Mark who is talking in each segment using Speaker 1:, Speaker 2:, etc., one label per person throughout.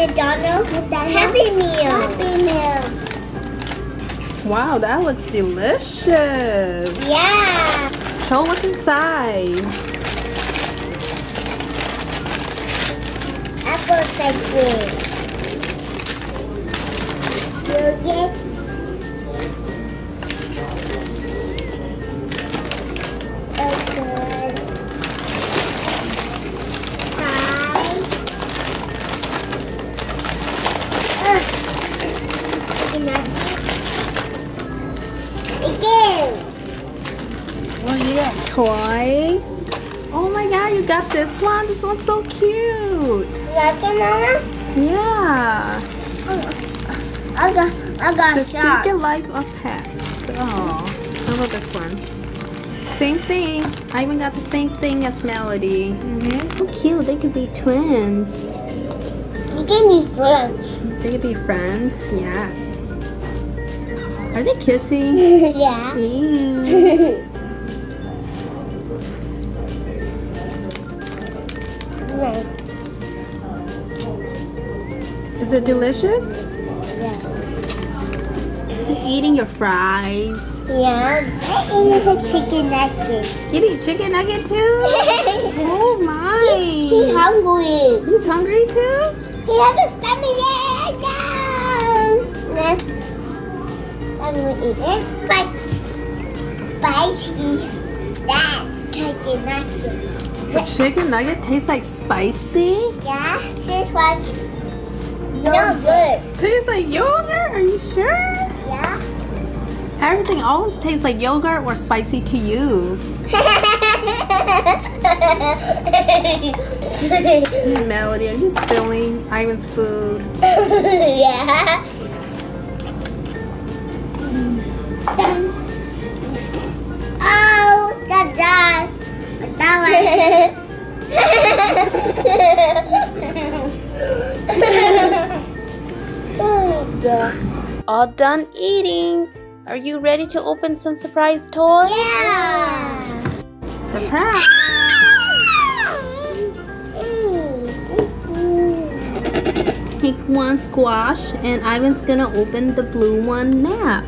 Speaker 1: McDonald's Happy Meal. Happy Meal.
Speaker 2: Wow, that looks delicious.
Speaker 1: Yeah.
Speaker 2: Show what's inside.
Speaker 1: Apple cider. Yogurt.
Speaker 2: Oh, you got toys? Oh my god, you got this one? This one's so cute.
Speaker 1: Like it, Mama?
Speaker 2: Yeah.
Speaker 1: I got
Speaker 2: The
Speaker 1: shark.
Speaker 2: Secret Life of Pets. Oh, how about this one? Same thing. I even got the same thing as Melody. So cute. They could be twins.
Speaker 1: You gave me friends.
Speaker 2: They could be friends. Yes. Are they kissing?
Speaker 1: Yeah.
Speaker 2: Ew. Is it delicious?
Speaker 1: Yeah.
Speaker 2: Is it eating your fries?
Speaker 1: Yeah. And there's a chicken nugget.
Speaker 2: Eating chicken nugget too? Oh my!
Speaker 1: He's hungry.
Speaker 2: He's hungry too?
Speaker 1: He has a stomach ache. No. I'm gonna eat it. But spicy. That's chicken nugget.
Speaker 2: The chicken nugget tastes like spicy?
Speaker 1: Yeah, this one. No good.
Speaker 2: Tastes like yogurt? Are you sure?
Speaker 1: Yeah.
Speaker 2: Everything always tastes like yogurt or spicy to you. Melody, are you spilling Ivan's food?
Speaker 1: Yeah. Oh, that.
Speaker 2: All done eating. Are you ready to open some surprise toys?
Speaker 1: Yeah.
Speaker 2: Surprise! Pink one squash, and Ivan's gonna open the blue one nap.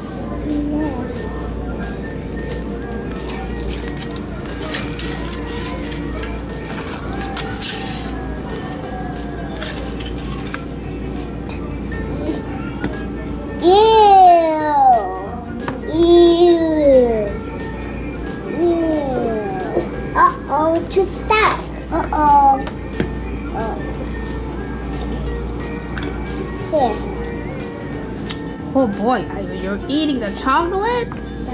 Speaker 1: Uh-oh, to stop. Uh-oh. There.
Speaker 2: Oh boy, Ivan, you're eating the chocolate?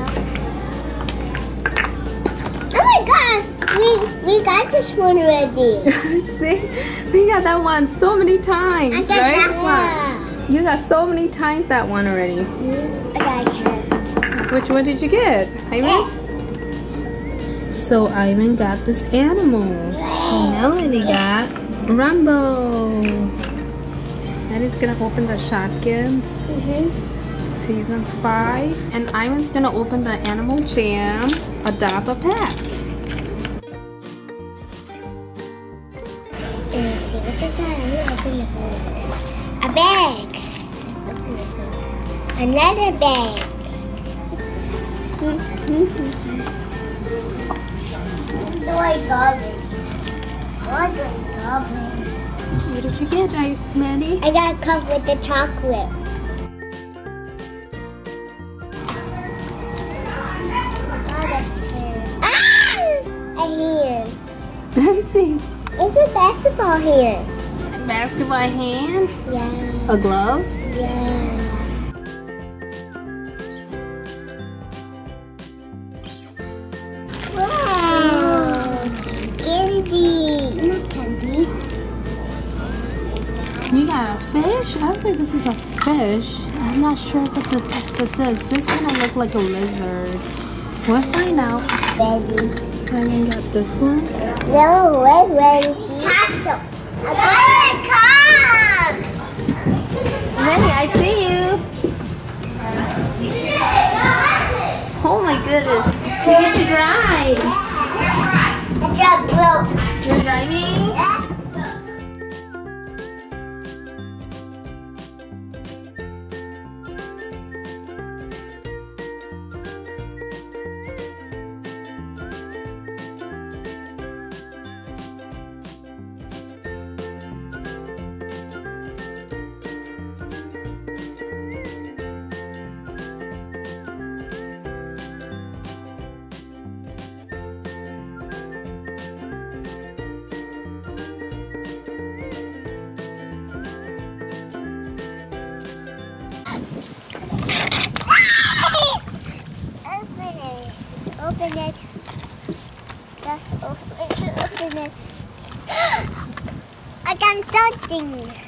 Speaker 1: Oh my god! We got this one already.
Speaker 2: See? We got that one so many times,
Speaker 1: I got
Speaker 2: right?
Speaker 1: that one.
Speaker 2: You got so many times that one already.
Speaker 1: I got it.
Speaker 2: Which one did you get, Ivan? So Ivan got this animal. So Melody got Rumbo. Eddie's gonna open the shotguns. Season 5. And Ivan's gonna open the Animal Jam Adopt a Pet.
Speaker 1: Let's see what's inside. I'm gonna open it. A bag. Let's open this one. Another bag. Toy garbage. What
Speaker 2: What did you get, Maddie?
Speaker 1: I got a cup with the chocolate. A hand.
Speaker 2: Let's see.
Speaker 1: It's a basketball hand.
Speaker 2: Basketball hand?
Speaker 1: Yeah.
Speaker 2: A glove?
Speaker 1: Yeah. Wow. Candy. Not candy.
Speaker 2: You got a fish? I don't think this is a fish. I'm not sure what this is. This one look like a lizard. We'll find out.
Speaker 1: Ready.
Speaker 2: I even got this one.
Speaker 1: No, wait, ready. Castle. I got a
Speaker 2: Manny, I see you. Oh my goodness. You get to drive.
Speaker 1: The job broke.
Speaker 2: You're driving?
Speaker 1: I done something.